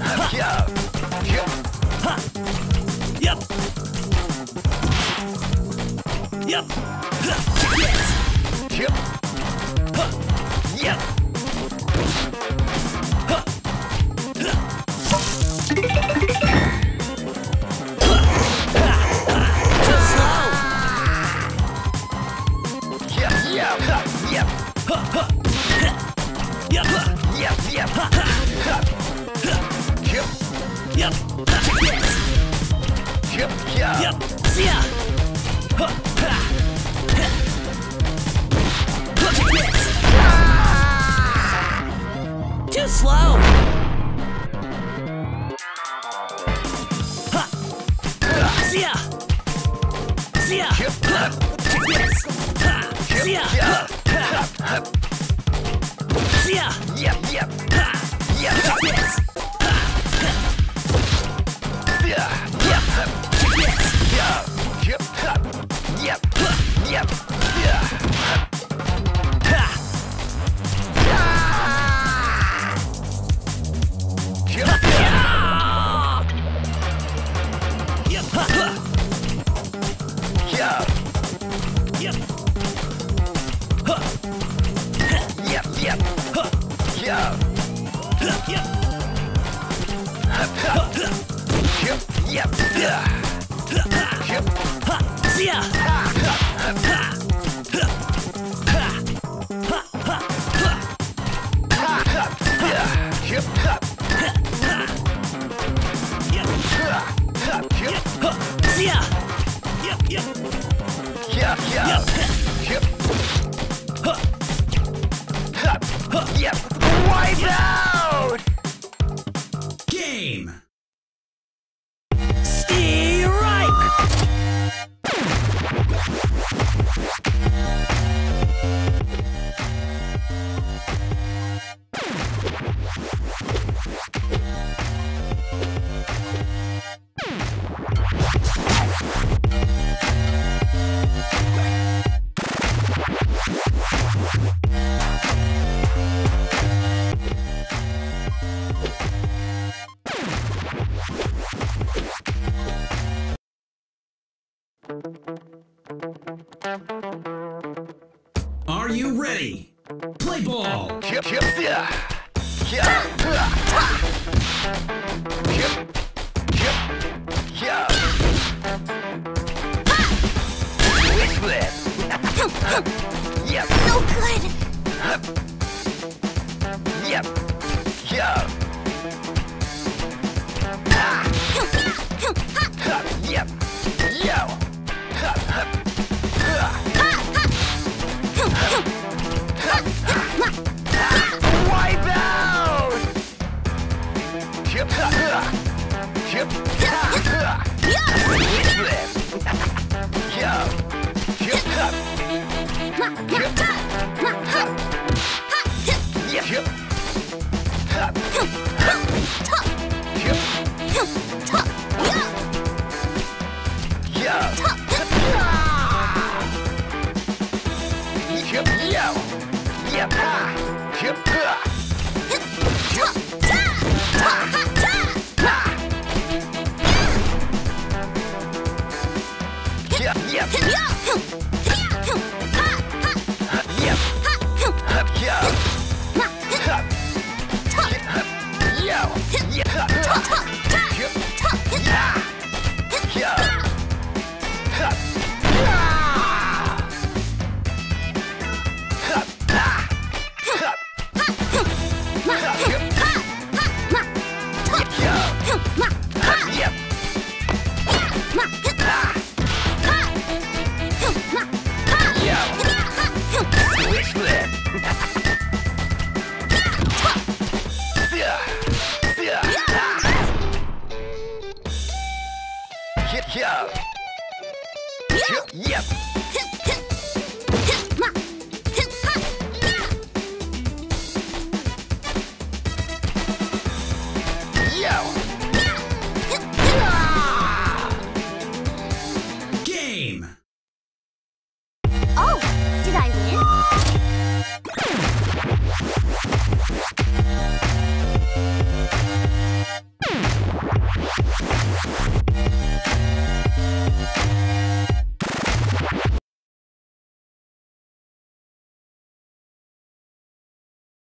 Yeah. Yep. Yep. Yep. Yes. Yep. Yep. Too slow. Yep. Yep. Yep. Yep. Yep. Yep. Yep. Yep. Yes. Yep. Yep. Yep. See ya. Yes. Too slow. See ya. See ya. Yes. See ya. See ya. Yep. Yep. Yep. Yes. Yeah. Yep. Yes. Yep. Yep. Yep. Yep. Yeah. See ya! See ya! Yep, yep. Yep, yep. Yep. Yep. Wipe out! Game! Stay right! Are you ready? Play ball! Yep, yep, yeah. Yeah. Yep. Yep. Yeah. Switch flip. Yep. No good. Yep. Yeah. Yep. Yo. Wipe out! Yep. Yep. Switch flip. Yo. Yep. Yep. Yep. Yep. Yep.